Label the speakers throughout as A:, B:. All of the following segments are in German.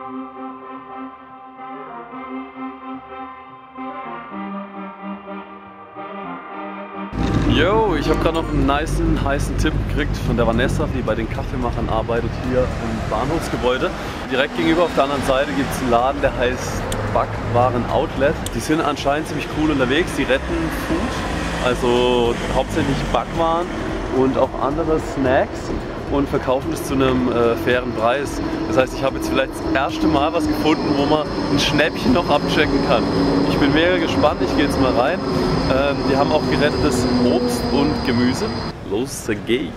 A: Yo, ich habe gerade noch einen heißen Tipp gekriegt von der Vanessa, die bei den Kaffeemachern arbeitet hier im Bahnhofsgebäude. Direkt gegenüber auf der anderen Seite gibt es einen Laden, der heißt Backwaren Outlet. Die sind anscheinend ziemlich cool unterwegs, die retten Food, also hauptsächlich Backwaren und auch andere Snacks und verkaufen das zu einem fairen Preis. Das heißt, ich habe jetzt vielleicht das erste Mal was gefunden, wo man ein Schnäppchen noch abchecken kann. Ich bin mega gespannt, ich gehe jetzt mal rein. Die haben auch gerettetes Obst und Gemüse. Los geht's!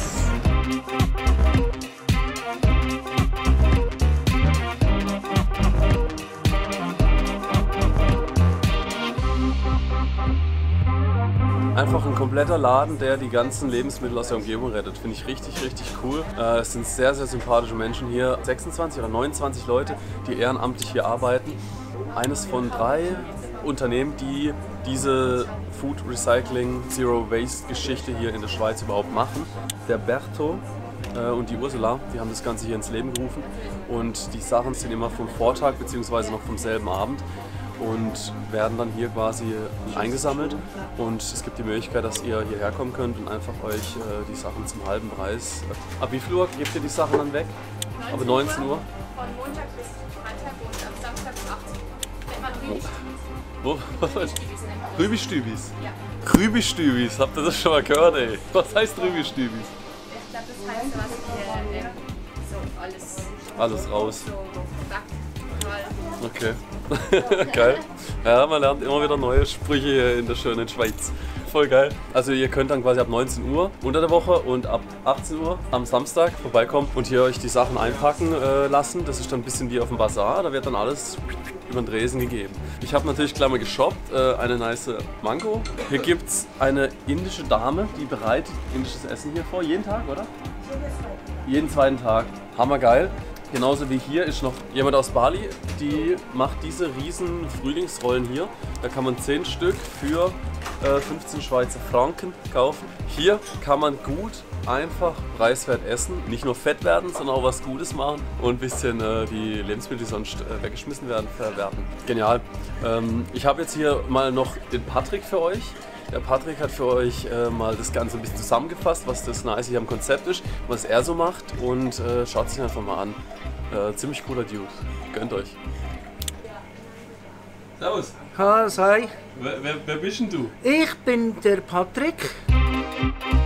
A: Einfach ein kompletter Laden, der die ganzen Lebensmittel aus der Umgebung rettet. Finde ich richtig cool. Es sind sehr sympathische Menschen hier. 26 oder 29 Leute, die ehrenamtlich hier arbeiten. Eines von 3 Unternehmen, die diese Food Recycling Zero Waste Geschichte hier in der Schweiz überhaupt machen. Der Berto und die Ursula, die haben das Ganze hier ins Leben gerufen. Und die Sachen sind immer vom Vortag bzw. noch vom selben Abend und werden dann hier quasi eingesammelt, und es gibt die Möglichkeit, dass ihr hierher kommen könnt und einfach euch die Sachen zum halben Preis. Ab wie viel Uhr gebt ihr die Sachen dann weg? Ab 19 Uhr?
B: Von Montag bis Freitag und am Samstag bis 18 Uhr.
A: Wo? Rübistübis?
B: Ja.
A: Rübistübis, habt ihr das schon mal gehört, ey? Was heißt Rübistübis?
B: Ich glaube, das heißt, was hier so
A: Alles raus.
B: So Backmal.
A: Okay. Geil. Ja, man lernt immer wieder neue Sprüche hier in der schönen Schweiz. Voll geil. Also ihr könnt dann quasi ab 19 Uhr unter der Woche und ab 18 Uhr am Samstag vorbeikommen und hier euch die Sachen einpacken lassen. Das ist dann ein bisschen wie auf dem Bazar, da wird dann alles über den Tresen gegeben. Ich habe natürlich gleich mal geshoppt, eine nice Mango. Hier gibt es eine indische Dame, die bereitet indisches Essen hier vor. Jeden Tag, oder? Jeden zweiten Tag. Hammergeil. Genauso wie hier ist noch jemand aus Bali, die macht diese riesen Frühlingsrollen hier. Da kann man 10 Stück für 15 Schweizer Franken kaufen. Hier kann man gut, einfach, preiswert essen. Nicht nur fett werden, sondern auch was Gutes machen und ein bisschen die Lebensmittel, die sonst weggeschmissen werden, verwerten. Genial. Ich habe jetzt hier mal noch den Patrick für euch. Der Patrick hat für euch mal das Ganze ein bisschen zusammengefasst, was das Nice hier am Konzept ist, was er so macht, und schaut sich einfach mal an. Ziemlich cooler Dude. Gönnt euch. Servus.
C: Hi.
A: Wer bist denn du?
C: Ich bin der Patrick.